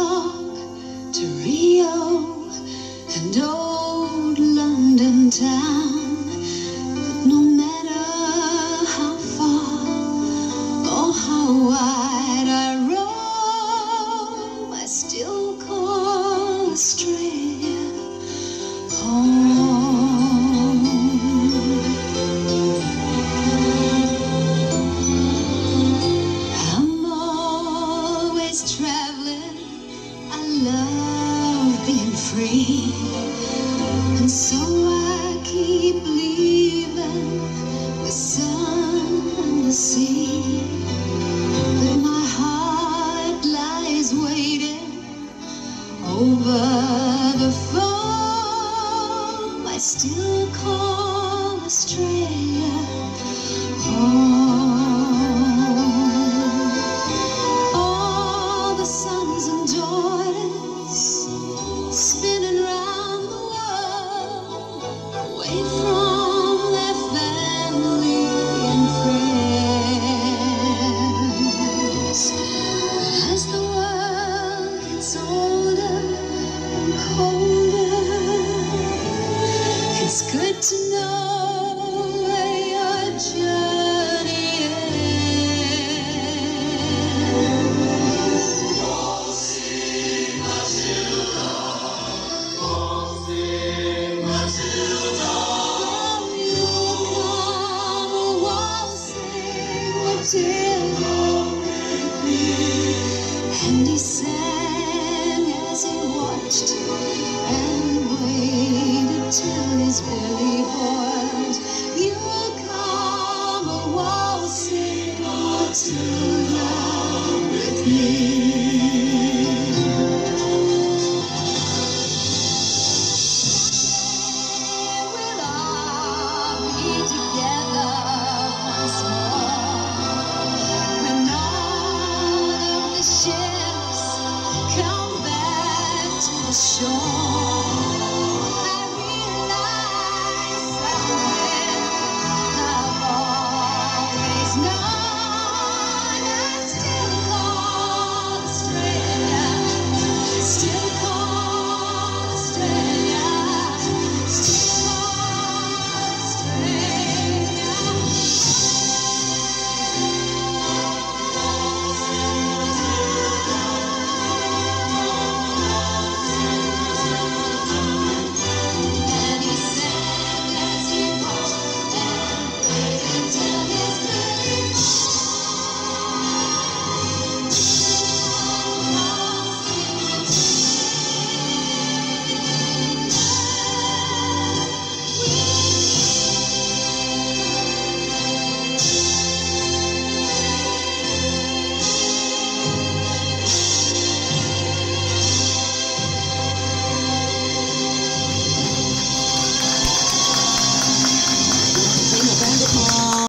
York to Rio and old London town, but no matter how far or how wide I roam, I still call Australia home. I'm always traveling, I love being free, and so I keep leaving the sun and the sea. But my heart lies waiting over the phone. I still call Australia home. All the sons and daughters spinning round the world, away from their family and friends. As the world gets older and colder, it's good to know where your journey ends. Oh, sing Matilda, oh, sing Matilda. Oh, you'll come waltzing Matilda with me. And he sang as he watched and waited till his belly boiled. You'll come waltzing Matilda with me. We'll all be together once more, when all of the ships come back to the shore.